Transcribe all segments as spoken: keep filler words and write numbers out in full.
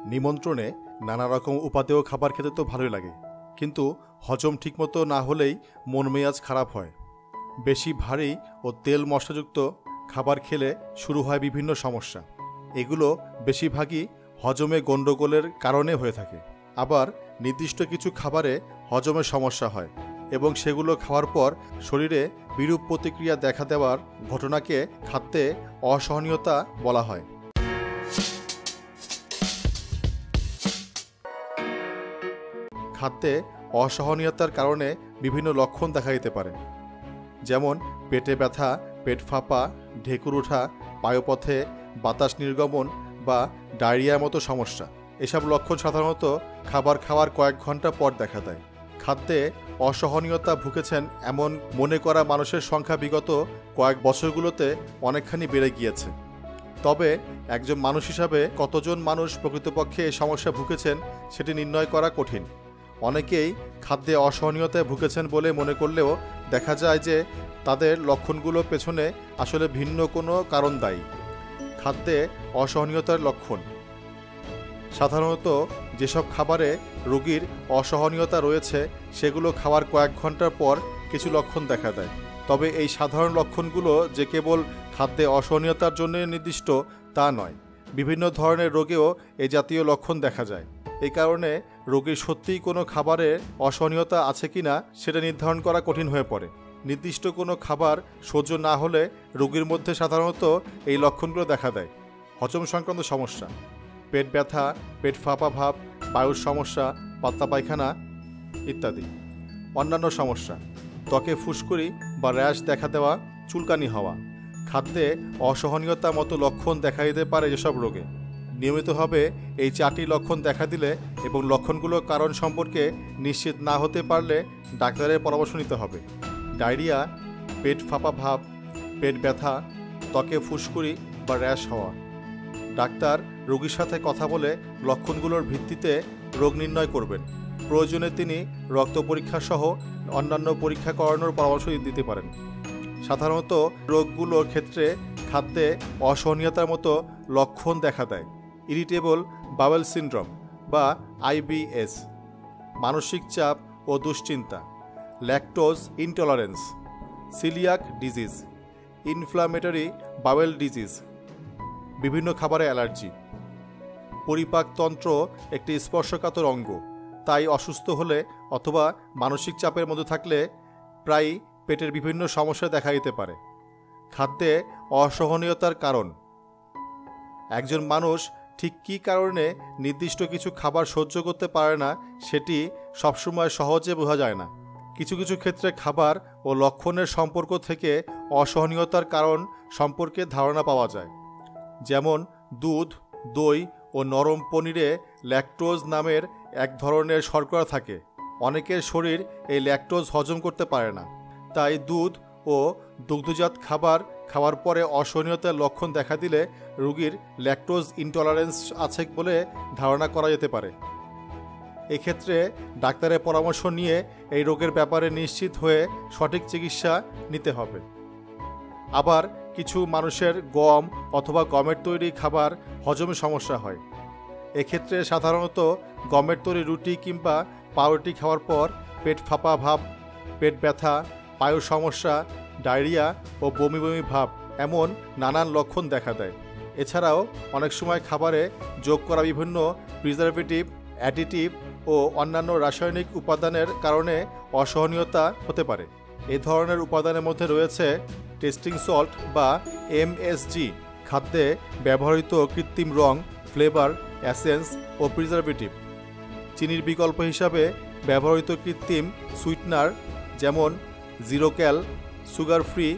নিমন্ত্রণে নানা রকম উপাদেয় খাবার খেতে তো ভালোই লাগে, কিন্তু হজম ঠিকমতো না হলেই মন মেজাজ খারাপ হয়। বেশি ভারী ও তেল মশলাযুক্ত খাবার খেলে শুরু হয় বিভিন্ন সমস্যা। এগুলো বেশিরভাগই হজমে গণ্ডগোলের কারণে হয়ে থাকে। আবার নির্দিষ্ট কিছু খাবারে হজমের সমস্যা হয় এবং সেগুলো খাওয়ার পর শরীরে বিরূপ প্রতিক্রিয়া দেখা দেওয়ার ঘটনাকে খাদ্যে অসহনীয়তা বলা হয়। খাদ্যে অসহনীয়তার কারণে বিভিন্ন লক্ষণ দেখা দিতে পারে, যেমন পেটে ব্যথা, পেট ফাঁপা, ঢেকুর ওঠা, পায়ুপথে বাতাস নির্গমন বা ডায়রিয়ার মতো সমস্যা। এসব লক্ষণ সাধারণত খাবার খাওয়ার কয়েক ঘন্টা পর দেখা দেয়। খাদ্যে অসহনীয়তা ভুগেছেন এমন মনে করা মানুষের সংখ্যা বিগত কয়েক বছরগুলোতে অনেকখানি বেড়ে গিয়েছে। তবে একজন মানুষ হিসাবে কতজন মানুষ প্রকৃতপক্ষে এই সমস্যা ভুগেছেন সেটি নির্ণয় করা কঠিন। অনেকেই খাদ্যে অসহনীয়তায় ভুগেছেন বলে মনে করলেও দেখা যায় যে তাদের লক্ষণগুলোর পেছনে আসলে ভিন্ন কোনো কারণ দায়ী। খাদ্যে অসহনীয়তার লক্ষণ সাধারণত যেসব খাবারে রোগীর অসহনীয়তা রয়েছে সেগুলো খাওয়ার কয়েক ঘন্টার পর কিছু লক্ষণ দেখা দেয়। তবে এই সাধারণ লক্ষণগুলো যে কেবল খাদ্যে অসহনীয়তার জন্য নির্দিষ্ট তা নয়, বিভিন্ন ধরনের রোগেও এই জাতীয় লক্ষণ দেখা যায়। এই কারণে রোগীর সত্যিই কোনো খাবারে অসহনীয়তা আছে কিনা সেটা নির্ধারণ করা কঠিন হয়ে পড়ে। নির্দিষ্ট কোনো খাবার সহ্য না হলে রোগীর মধ্যে সাধারণত এই লক্ষণগুলো দেখা দেয়: হজম সংক্রান্ত সমস্যা, পেট ব্যথা, পেট ফাঁপা ভাব, বায়ুর সমস্যা, পাতলা পায়খানা ইত্যাদি। অন্যান্য সমস্যা: ত্বকে ফুসকুড়ি বা র্যাশ দেখা দেওয়া, চুলকানি হওয়া। খাদ্যে অসহনীয়তা মতো লক্ষণ দেখা দিতে পারে যেসব রোগে। নিয়মিতভাবে এই চারটি লক্ষণ দেখা দিলে এবং লক্ষণগুলোর কারণ সম্পর্কে নিশ্চিত না হতে পারলে ডাক্তারের পরামর্শ নিতে হবে। ডায়রিয়া, পেট ফাঁপা ভাব, পেট ব্যথা, ত্বকে ফুসকুড়ি বা র্যাশ হওয়া। ডাক্তার রোগীর সাথে কথা বলে লক্ষণগুলোর ভিত্তিতে রোগ নির্ণয় করবেন। প্রয়োজনে তিনি রক্ত পরীক্ষা সহ অন্যান্য পরীক্ষা করানোর পরামর্শ দিতে পারেন। সাধারণত রোগগুলোর ক্ষেত্রে খাদ্যে অসহনীয়তার মতো লক্ষণ দেখা দেয়: ইরিটেবল বাওয়েল সিনড্রোম বা আইবিএস, মানসিক চাপ ও দুশ্চিন্তা, lactose intolerance, celiac disease, inflammatory bowel disease, বিভিন্ন খাবারে অ্যালার্জি। পরিপাকতন্ত্র একটি স্পর্শকাতর অঙ্গ, তাই অসুস্থ হলে অথবা মানসিক চাপের মধ্যে থাকলে প্রায়ই পেটের বিভিন্ন সমস্যা দেখা দিতে পারে। খাদ্যে অসহনীয়তার কারণ: একজন মানুষ ঠিক কী কারণে নির্দিষ্ট কিছু খাবার সহ্য করতে পারে না সেটি সবসময় সহজে বোঝা যায় না। কিছু কিছু ক্ষেত্রে খাবার ও লক্ষণের সম্পর্ক থেকে অসহনীয়তার কারণ সম্পর্কে ধারণা পাওয়া যায়। যেমন দুধ, দই ও নরম পনিরে ল্যাকটোজ নামের এক ধরনের শর্করা থাকে। অনেকের শরীর এই ল্যাকটোজ হজম করতে পারে না, তাই দুধ ও দুগ্ধজাত খাবার খাওয়ার পরে অসহনীয়তার লক্ষণ দেখা দিলে রোগীর ল্যাকটোজ ইনটলারেন্স আছে বলে ধারণা করা যেতে পারে। এক্ষেত্রে ডাক্তারের পরামর্শ নিয়ে এই রোগের ব্যাপারে নিশ্চিত হয়ে সঠিক চিকিৎসা নিতে হবে। আবার কিছু মানুষের গম অথবা গমের তৈরি খাবার হজমে সমস্যা হয়। এক্ষেত্রে সাধারণত গমের তৈরি রুটি কিংবা পাউরুটি খাওয়ার পর পেট ফাঁপা ভাব, পেট ব্যথা, পায়ুর সমস্যা, ডায়রিয়া ও বমি বমি ভাব এমন নানান লক্ষণ দেখা দেয়। এছাড়াও অনেক সময় খাবারে যোগ করা বিভিন্ন প্রিজারভেটিভ, অ্যাডিটিভ ও অন্যান্য রাসায়নিক উপাদানের কারণে অসহনীয়তা হতে পারে। এই ধরনের উপাদানের মধ্যে রয়েছে টেস্টিং সল্ট বা এমএসজি, খাদ্যে ব্যবহৃত কৃত্রিম রং, ফ্লেভার, এসেন্স ও প্রিজারভেটিভ, চিনির বিকল্প হিসাবে ব্যবহৃত কৃত্রিম সুইটনার যেমন zero cal, sugar free,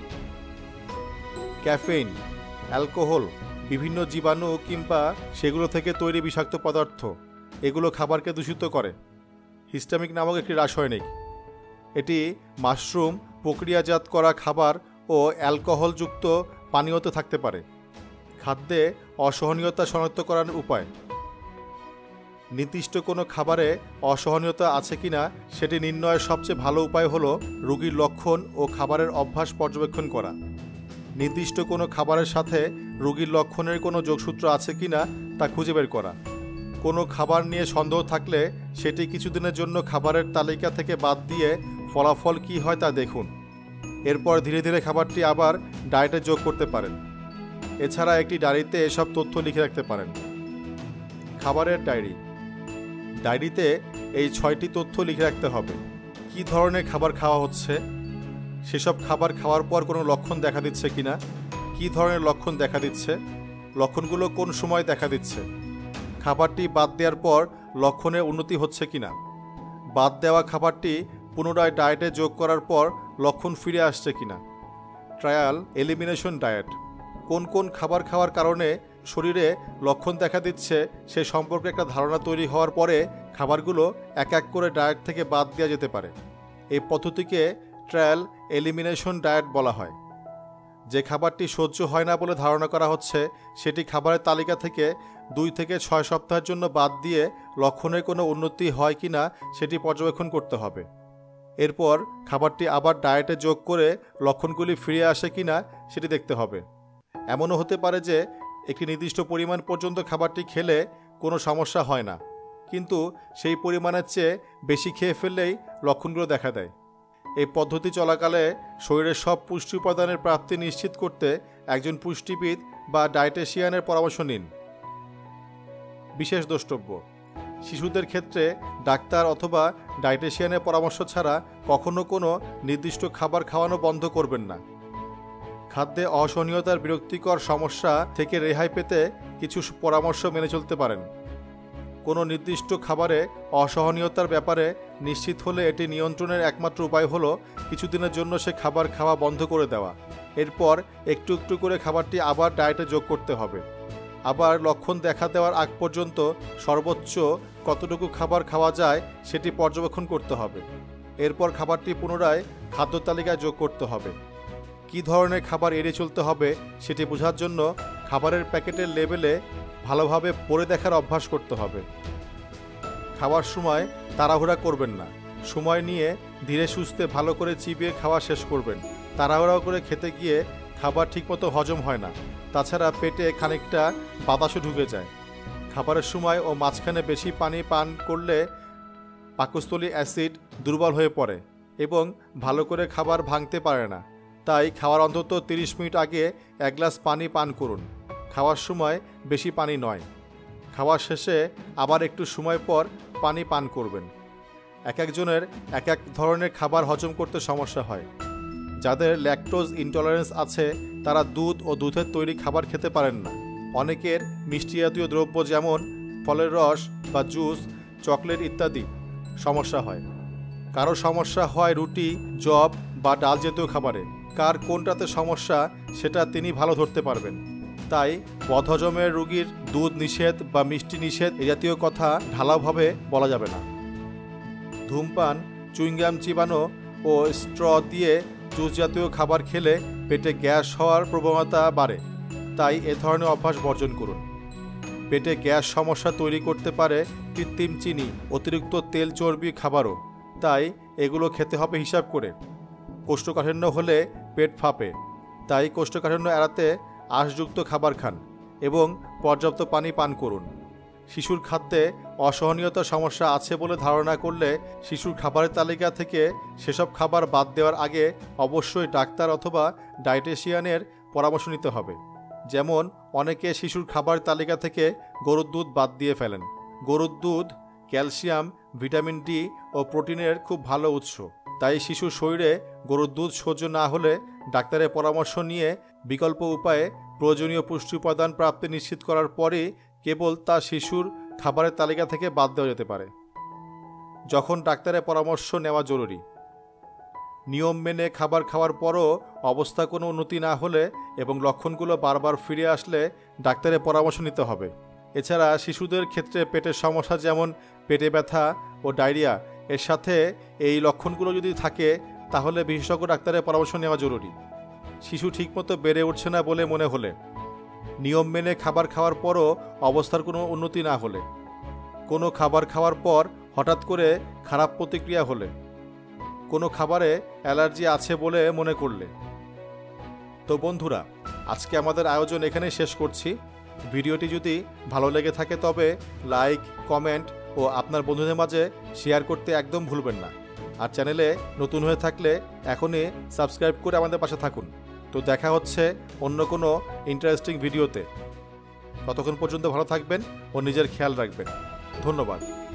caffeine, alcohol, বিভিন্ন জীবাণু কিংবা সেগুলো থেকে তৈরি বিষাক্ত পদার্থ, এগুলো খাবারকে দূষিত করে। হিস্টামিক নামক একটি রাসায়নিক, এটি মাশরুম, প্রক্রিয়াজাত করা খাবার ও অ্যালকোহলযুক্ত পানীয়তে থাকতে পারে। খাদ্যে অসহনীয়তা শনাক্ত করার উপায়: নির্দিষ্ট কোনো খাবারে অসহনীয়তা আছে কিনা সেটি নির্ণয়ের সবচেয়ে ভালো উপায় হলো রোগীর লক্ষণ ও খাবারের অভ্যাস পর্যবেক্ষণ করা। নির্দিষ্ট কোনো খাবারের সাথে রোগীর লক্ষণের কোনো যোগসূত্র আছে কিনা তা খুঁজে বের করা। কোনো খাবার নিয়ে সন্দেহ থাকলে সেটি কিছুদিনের জন্য খাবারের তালিকা থেকে বাদ দিয়ে ফলাফল কী হয় তা দেখুন। এরপর ধীরে ধীরে খাবারটি আবার ডায়েটে যোগ করতে পারেন। এছাড়া একটি ডায়েরিতে এসব তথ্য লিখে রাখতে পারেন। খাবারের ডায়েরি। ডায়েরিতে এই ছয়টি তথ্য লিখে রাখতে হবে। কী ধরনের খাবার খাওয়া হচ্ছে, সেসব খাবার খাওয়ার পর কোনো লক্ষণ দেখা দিচ্ছে কিনা, কী ধরনের লক্ষণ দেখা দিচ্ছে, লক্ষণগুলো কোন সময় দেখা দিচ্ছে, খাবারটি বাদ দেওয়ার পর লক্ষণের উন্নতি হচ্ছে কিনা, বাদ দেওয়া খাবারটি পুনরায় ডায়েটে যোগ করার পর লক্ষণ ফিরে আসছে কিনা। Trial elimination diet. কোন কোন খাবার খাওয়ার কারণে শরীরে লক্ষণ দেখা দিচ্ছে সে সম্পর্কে একটা ধারণা তৈরি হওয়ার পরে খাবারগুলো এক এক করে ডায়েট থেকে বাদ দেওয়া যেতে পারে। এই পদ্ধতিকে ট্রায়াল এলিমিনেশন ডায়েট বলা হয়। যে খাবারটি সহ্য হয় না বলে ধারণা করা হচ্ছে সেটি খাবারের তালিকা থেকে দুই থেকে ছয় সপ্তাহের জন্য বাদ দিয়ে লক্ষণের কোনো উন্নতি হয় কি না সেটি পর্যবেক্ষণ করতে হবে। এরপর খাবারটি আবার ডায়েটে যোগ করে লক্ষণগুলি ফিরে আসে কি না সেটি দেখতে হবে। এমনও হতে পারে যে একটি নির্দিষ্ট পরিমাণ পর্যন্ত খাবারটি খেলে কোনো সমস্যা হয় না, কিন্তু সেই পরিমাণের চেয়ে বেশি খেয়ে ফেললেই লক্ষণগুলো দেখা দেয়। এই পদ্ধতি চলাকালে শরীরের সব পুষ্টি উপাদানের প্রাপ্তি নিশ্চিত করতে একজন পুষ্টিবিদ বা ডায়েটেশিয়ানের পরামর্শ নিন। বিশেষ দ্রষ্টব্য: শিশুদের ক্ষেত্রে ডাক্তার অথবা ডায়েটেশিয়ানের পরামর্শ ছাড়া কখনো কোনো নির্দিষ্ট খাবার খাওয়ানো বন্ধ করবেন না। খাদ্যে অসহনীয়তার বিরক্তিকর সমস্যা থেকে রেহাই পেতে কিছু পরামর্শ মেনে চলতে পারেন। কোনো নির্দিষ্ট খাবারে অসহনীয়তার ব্যাপারে নিশ্চিত হলে এটি নিয়ন্ত্রণের একমাত্র উপায় হলো কিছুদিনের জন্য সে খাবার খাওয়া বন্ধ করে দেওয়া। এরপর একটু একটু করে খাবারটি আবার ডায়েটে যোগ করতে হবে। আবার লক্ষণ দেখা দেওয়ার আগ পর্যন্ত সর্বোচ্চ কতটুকু খাবার খাওয়া যায় সেটি পর্যবেক্ষণ করতে হবে। এরপর খাবারটি পুনরায় খাদ্য তালিকায় যোগ করতে হবে। কী ধরনের খাবার এড়িয়ে চলতে হবে সেটি বোঝার জন্য খাবারের প্যাকেটের লেবেলে ভালোভাবে পড়ে দেখার অভ্যাস করতে হবে। খাওয়ার সময় তাড়াহুড়া করবেন না। সময় নিয়ে ধীরে সুস্থে ভালো করে চিবিয়ে খাওয়া শেষ করবেন। তাড়াহুড়া করে খেতে গিয়ে খাবার ঠিকমতো হজম হয় না। তাছাড়া পেটে খানিকটা বাতাসও ঢুকে যায়। খাবারের সময় ও মাঝখানে বেশি পানি পান করলে পাকস্থলী অ্যাসিড দুর্বল হয়ে পড়ে এবং ভালো করে খাবার ভাঙতে পারে না। তাই খাওয়ার অন্তত তিরিশ মিনিট আগে এক গ্লাস পানি পান করুন। খাওয়ার সময় বেশি পানি নয়। খাওয়ার শেষে আবার একটু সময় পর পানি পান করবেন। এক একজনের এক এক ধরনের খাবার হজম করতে সমস্যা হয়। যাদের ল্যাকটোজ ইনটলারেন্স আছে তারা দুধ ও দুধের তৈরি খাবার খেতে পারেন না। অনেকের মিষ্টি জাতীয় দ্রব্য যেমন ফলের রস বা জুস, চকলেট ইত্যাদি সমস্যা হয়। কারো সমস্যা হয় রুটি, জব বা ডাল জাতীয় খাবারে। কার কোনটাতে সমস্যা সেটা তিনি ভালো ধরতে পারবেন। তাই বদহজমের রোগীর দুধ নিষেধ বা মিষ্টি নিষেধ এ জাতীয় কথা ঢালাওভাবে বলা যাবে না। ধূমপান, চুইংগাম চিবানো ও স্ট্র দিয়ে জুস জাতীয় খাবার খেলে পেটে গ্যাস হওয়ার প্রবণতা বাড়ে। তাই এ ধরনের অভ্যাস বর্জন করুন। পেটে গ্যাস সমস্যা তৈরি করতে পারে কৃত্রিম চিনি, অতিরিক্ত তেল চর্বি খাবারও। তাই এগুলো খেতে হবে হিসাব করে। কোষ্ঠকাঠিন্য হলে পেট ফাঁপে, তাই কোষ্ঠকাঠিন্য এড়াতে আঁশযুক্ত খাবার খান এবং পর্যাপ্ত পানি পান করুন। শিশুর খাদ্যে অসহনীয়তার সমস্যা আছে বলে ধারণা করলে শিশুর খাবারের তালিকা থেকে সেসব খাবার বাদ দেওয়ার আগে অবশ্যই ডাক্তার অথবা ডায়েটেশিয়ানের পরামর্শ নিতে হবে। যেমন অনেকে শিশুর খাবার তালিকা থেকে গরুর দুধ বাদ দিয়ে ফেলেন। গরুর দুধ ক্যালসিয়াম, ভিটামিন ডি ও প্রোটিনের খুব ভালো উৎস। তাই শিশুর শরীরে গরুর দুধ সহ্য না হলে ডাক্তারের পরামর্শ নিয়ে বিকল্প উপায়ে প্রয়োজনীয় পুষ্টি উপাদান প্রাপ্তি নিশ্চিত করার পরই কেবল তা শিশুর খাবারের তালিকা থেকে বাদ দেওয়া যেতে পারে। যখন ডাক্তারের পরামর্শ নেওয়া জরুরি। নিয়ম মেনে খাবার খাওয়ার পরও অবস্থা কোনো উন্নতি না হলে এবং লক্ষণগুলো বারবার ফিরে আসলে ডাক্তারের পরামর্শ নিতে হবে। এছাড়া শিশুদের ক্ষেত্রে পেটের সমস্যা যেমন পেটে ব্যথা ও ডায়রিয়া এর সাথে এই লক্ষণগুলো যদি থাকে তাহলে বিশেষজ্ঞ ডাক্তারের পরামর্শ নেওয়া জরুরি। শিশু ঠিকমতো বেড়ে উঠছে না বলে মনে হলে, নিয়ম মেনে খাবার খাওয়ার পরও অবস্থার কোনো উন্নতি না হলে, কোনো খাবার খাওয়ার পর হঠাৎ করে খারাপ প্রতিক্রিয়া হলে, কোনো খাবারে অ্যালার্জি আছে বলে মনে করলে। তো বন্ধুরা, আজকে আমাদের আয়োজন এখানেই শেষ করছি। ভিডিওটি যদি ভালো লেগে থাকে তবে লাইক, কমেন্ট ও আপনার বন্ধুদের মাঝে শেয়ার করতে একদম ভুলবেন না। আর চ্যানেলে নতুন হয়ে থাকলে এখনই সাবস্ক্রাইব করে আমাদের পাশে থাকুন। তো দেখা হচ্ছে অন্য কোনো ইন্টারেস্টিং ভিডিওতে। ততক্ষণ পর্যন্ত ভালো থাকবেন ও নিজের খেয়াল রাখবেন। ধন্যবাদ।